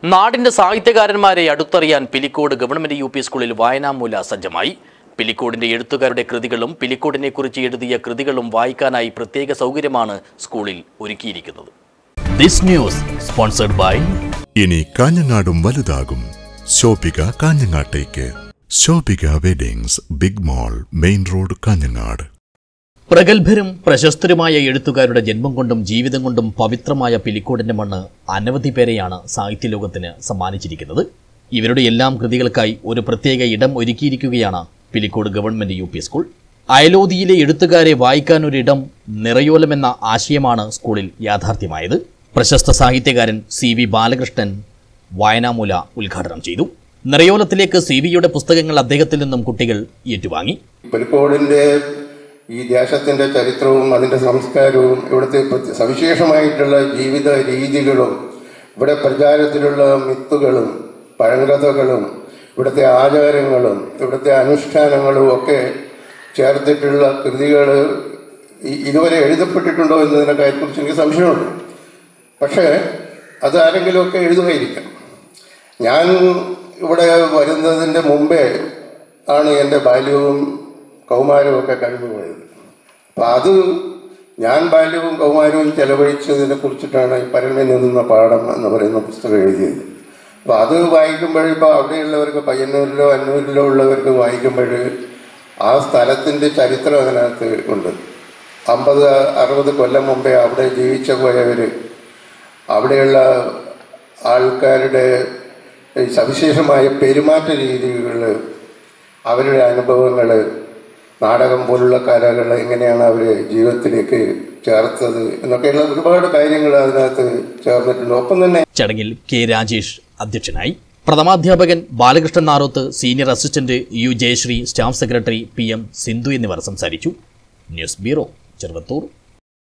നാടിന്റെ സാഹിത്യകാരന്മാരെ അടുത്തറിയാൻ പിലിക്കോട് ഗവൺമെന്റ് യു പി സ്കൂളിൽ വായനാമൂല സജ്ജമായി. പിലിക്കോടിന്റെ എഴുത്തുകാരുടെ കൃതികളും പിലിക്കോടിനെക്കുറിച്ച് എഴുതിയ കൃതികളും വായിക്കാനായി പ്രത്യേക സൗകര്യമാണ് സ്കൂളിൽ ഒരുക്കിയിരിക്കുന്നത്. ദിസ് ന്യൂസ് സ്പോൺസർഡ് ബൈ ഇനി കാഞ്ഞങ്ങാടും വലുതാകും. ശോഭിക കാഞ്ഞങ്ങാട്ടേക്ക്. Shobhika weddings, big mall, main road, Kanhangad. പ്രഗത്ഭരും പ്രശസ്തരുമായ എഴുത്തുകാരുടെ ജന്മം കൊണ്ടും ജീവിതം കൊണ്ടും പവിത്രമായ പിലിക്കോടിന്റെ മണ്ണ് അനവധി പേരെയാണ് സാഹിത്യലോകത്തിന് സമ്മാനിച്ചിരിക്കുന്നത്. ഇവരുടെ എല്ലാം കൃതികൾക്കായി ഒരു പ്രത്യേക ഇടം ഒരുക്കിയിരിക്കുകയാണ് Pilicode government U P school. അയലോതിയിലെ എഴുത്തുകാരെ വായിക്കാനൊരിടം നിറയോലമെന്ന ആശയമാണ് സ്കൂളിൽ യാഥാർത്ഥ്യമായത്. പ്രശസ്ത സാഹിത്യകാരൻ CV ബാലകൃഷ്ണൻ വായനാമൂല ഉദ്ഘാടനം ചെയ്തു. നിറയോലത്തിലേക്ക് CV-യുടെ പുസ്തകങ്ങൾ അദ്ദേഹത്തിൽ നിന്നും കുട്ടികൾ ഏറ്റുവാങ്ങി. പിലിക്കോടിന്റെ ഈ ദേശത്തിൻ്റെ ചരിത്രവും അതിൻ്റെ സംസ്കാരവും ഇവിടുത്തെ സവിശേഷമായിട്ടുള്ള ജീവിത രീതികളും ഇവിടെ പ്രചാരത്തിലുള്ള മിത്തുകളും പഴങ്കഥകളും ഇവിടുത്തെ ആചാരങ്ങളും ഇവിടുത്തെ അനുഷ്ഠാനങ്ങളും ഒക്കെ ചേർത്തിട്ടുള്ള കൃതികൾ ഇതുവരെ എഴുതപ്പെട്ടിട്ടുണ്ടോ എന്നതിനെ കാര്യത്തെക്കുറിച്ച് എനിക്ക് സംശയമുണ്ട്. പക്ഷേ അത് ആരെങ്കിലുമൊക്കെ എഴുതുമായിരിക്കാം. ഞാൻ ഇവിടെ വരുന്നതിൻ്റെ മുമ്പേ ആണ് എൻ്റെ ബാല്യവും കൗമാരവും ഒക്കെ കഴിഞ്ഞു പോയത്. അപ്പം അത് ഞാൻ ബാല്യവും കൗമാരവും ചെലവഴിച്ചതിനെ കുറിച്ചിട്ടാണ് ഈ പരമയിൽ നിന്ന പാഠം എന്ന് പറയുന്ന പുസ്തകം എഴുതിയത്. അപ്പോൾ അത് വായിക്കുമ്പോൾ ഇപ്പോൾ അവിടെയുള്ളവർക്ക് പയ്യന്നൂരിലോ അന്നൂരിലോ ഉള്ളവർക്ക് വായിക്കുമ്പോൾ ആ സ്ഥലത്തിൻ്റെ ചരിത്രം അതിനകത്ത് ഉണ്ട്. 50-60 കൊല്ലം മുമ്പേ അവിടെ ജീവിച്ചു പോയവർ, അവിടെയുള്ള ആൾക്കാരുടെ സവിശേഷമായ പെരുമാറ്റ രീതികൾ, അവരുടെ അനുഭവങ്ങൾ, നാടകം പോലുള്ള കലകൾ എങ്ങനെയാണ് അവർ ജീവിതത്തിലേക്ക് ചേർത്തത് എന്നൊക്കെയുള്ള ഒരുപാട് കാര്യങ്ങൾ അതിനകത്ത് ചേർന്നിട്ടുണ്ട്. ഒപ്പം തന്നെ ചടങ്ങിൽ K. രാജേഷ് അധ്യക്ഷനായി. പ്രഥമാധ്യാപകൻ Balakrishnan Naroth, senior assistant U. Jayashree, staff secretary PM Sindhu എന്നിവർ സംസാരിച്ചു. News bureau, Cheruvathur.